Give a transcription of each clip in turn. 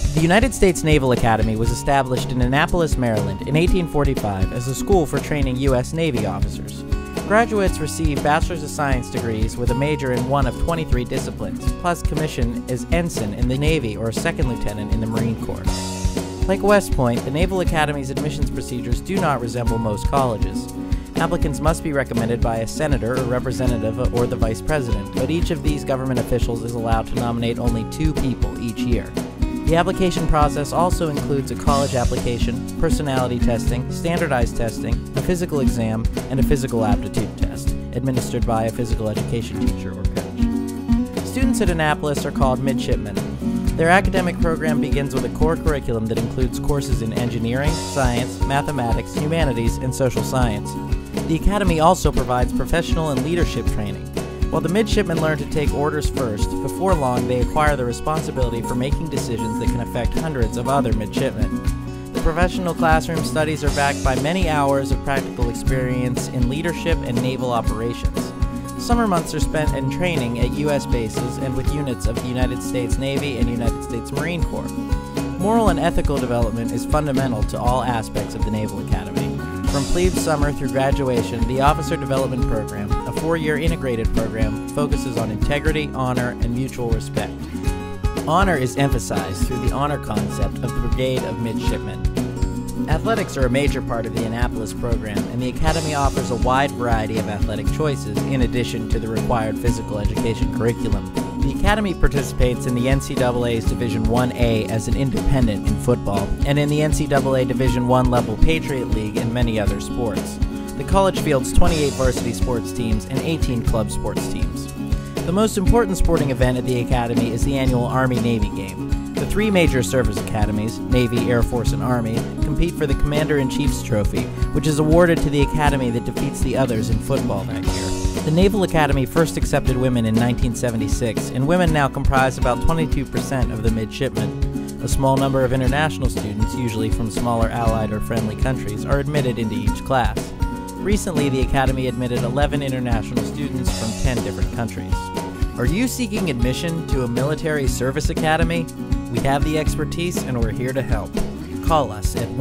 The United States Naval Academy was established in Annapolis, Maryland in 1845 as a school for training U.S. Navy officers. Graduates receive Bachelor's of Science degrees with a major in one of 23 disciplines, plus commission as ensign in the Navy or second lieutenant in the Marine Corps. Like West Point, the Naval Academy's admissions procedures do not resemble most colleges. Applicants must be recommended by a senator or representative or the vice president, but each of these government officials is allowed to nominate only 2 people each year. The application process also includes a college application, personality testing, standardized testing, a physical exam, and a physical aptitude test, administered by a physical education teacher or coach. Students at Annapolis are called midshipmen. Their academic program begins with a core curriculum that includes courses in engineering, science, mathematics, humanities, and social science. The Academy also provides professional and leadership training. While the midshipmen learn to take orders first, before long they acquire the responsibility for making decisions that can affect hundreds of other midshipmen. The professional classroom studies are backed by many hours of practical experience in leadership and naval operations. Summer months are spent in training at U.S. bases and with units of the United States Navy and United States Marine Corps. Moral and ethical development is fundamental to all aspects of the Naval Academy. From plebe summer through graduation, the Officer Development Program, a 4-year integrated program, focuses on integrity, honor, and mutual respect. Honor is emphasized through the honor concept of the Brigade of Midshipmen. Athletics are a major part of the Annapolis program, and the Academy offers a wide variety of athletic choices in addition to the required physical education curriculum. The Academy participates in the NCAA's Division 1A as an independent in football, and in the NCAA Division I level Patriot League and many other sports. The college fields 28 varsity sports teams and 18 club sports teams. The most important sporting event at the Academy is the annual Army-Navy game. The 3 major service academies, Navy, Air Force, and Army, compete for the Commander-in-Chief's Trophy, which is awarded to the academy that defeats the others in football that year. The Naval Academy first accepted women in 1976, and women now comprise about 22% of the midshipmen. A small number of international students, usually from smaller allied or friendly countries, are admitted into each class. Recently, the Academy admitted 11 international students from 10 different countries. Are you seeking admission to a military service academy? We have the expertise and we're here to help. Call us at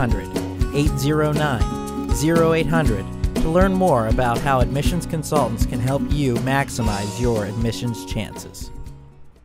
1-800-809-0800 to learn more about how admissions consultants can help you maximize your admissions chances.